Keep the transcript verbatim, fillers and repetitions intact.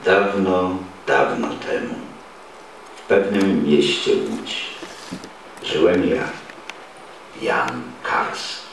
Dawno, dawno temu w pewnym mieście Łódź żyłem ja, Jan Kars.